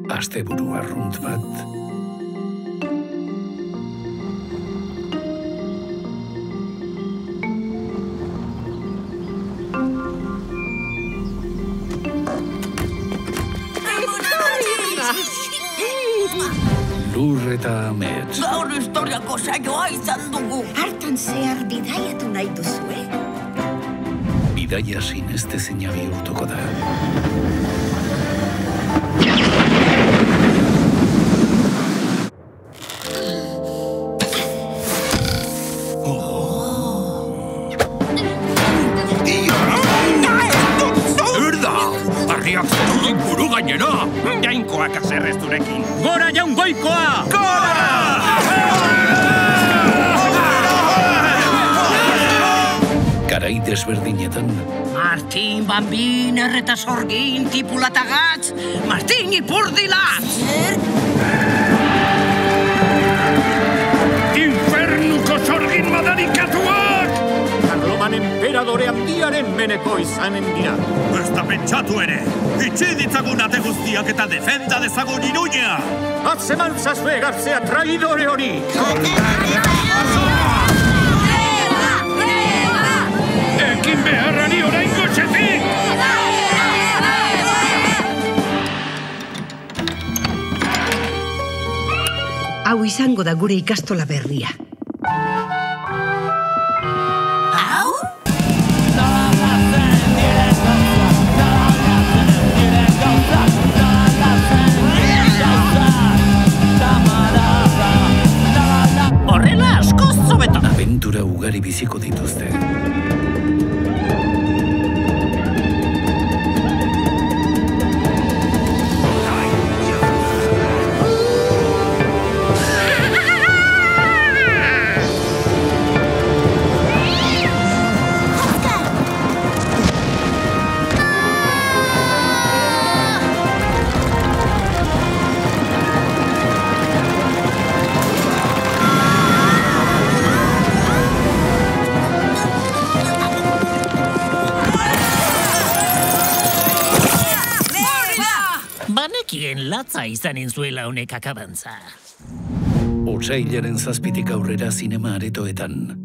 Asteburu arrunt bat. Lur eta amets. Gaur historiako saioa izan dugu. Hartan zehar bidaiatu nahi duzue? Bidaia sinestezina bihurtuko da. Buru gainera! Jainkoak azerrezturekin! Gora jaun goikoa! Gora! Garai desberdinetan. Martin, Bambin, Erreta Sorgin, Tipula eta Gatz, Martin Ipurdilatz! Infernuko sorgin madarikatuak! Karloman emperadore handiaren meneko izanen dira. Ez da pentsatu ere! Itxi ditzagun ate guztiak eta defenda dezagun Iruña! Atzeman zazue gartzea traidore hori! Ekin beharrari oraingo txetik! Hau izango da gure ikastola berria. Abentura ugari biziko dituzte. Banekien latza izanen zuela honek akabantza. Otsailaren 7 aurrera zinema aretoetan.